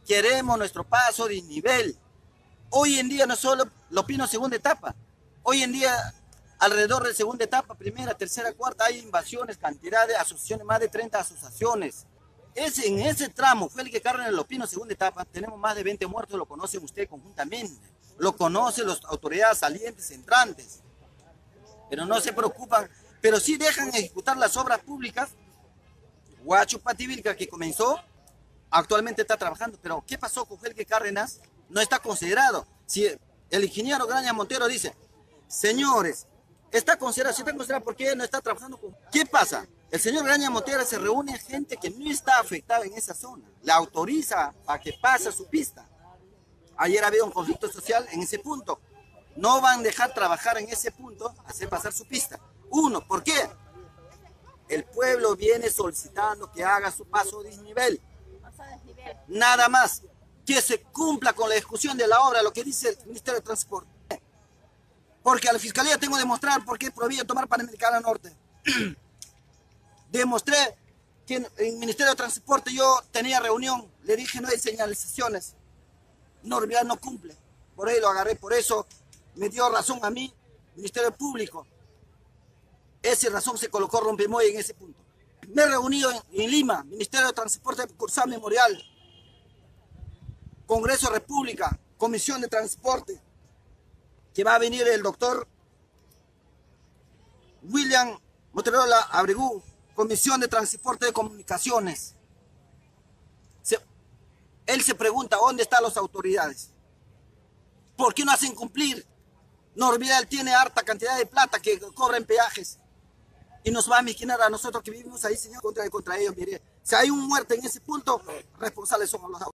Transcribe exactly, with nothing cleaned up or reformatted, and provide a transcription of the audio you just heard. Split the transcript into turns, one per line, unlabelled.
Queremos nuestro paso de nivel. Hoy en día no solo Los Pinos segunda etapa. Hoy en día, alrededor de segunda etapa, primera, tercera, cuarta, hay invasiones, cantidad de asociaciones, más de treinta asociaciones. Es en ese tramo, Félix Cárdenas Los Pinos segunda etapa, tenemos más de veinte muertos, lo conocen ustedes conjuntamente. Lo conocen las autoridades salientes, entrantes. Pero no se preocupan, pero sí dejan ejecutar las obras públicas. Huacho Pativilca, que comenzó, actualmente está trabajando, pero ¿qué pasó con Félix Cárdenas? No está considerado. Si el ingeniero Graña Montero dice, señores, está considerado, si está considerado, ¿por qué no está trabajando con...? ¿Qué pasa? El señor Graña Montero se reúne gente que no está afectada en esa zona, la autoriza a que pase su pista. Ayer ha habido un conflicto social en ese punto. No van a dejar trabajar en ese punto, hacer pasar su pista. Uno, ¿por qué? El pueblo viene solicitando que haga su paso de desnivel. Nada más. Que se cumpla con la ejecución de la obra, lo que dice el Ministerio de Transporte. Porque a la Fiscalía tengo que demostrar por qué prohibí tomar Panamericana Norte. Demostré que en el Ministerio de Transporte yo tenía reunión, le dije no hay señalizaciones. Norvial no cumple. Por ahí lo agarré, por eso me dio razón a mí, Ministerio Público. Esa razón se colocó Rompemoy en ese punto. Me he reunido en, en Lima, Ministerio de Transporte, Cursal Memorial, Congreso República, Comisión de Transporte, que va a venir el doctor William Motorola Abregú, Comisión de Transporte de Comunicaciones. Se, él se pregunta, ¿dónde están las autoridades? ¿Por qué no hacen cumplir? Norvial tiene harta cantidad de plata que cobran peajes y nos va a miquinar a nosotros que vivimos ahí, señor, contra, contra ellos. Mire, si hay un muerto en ese punto, responsables somos los autoridades.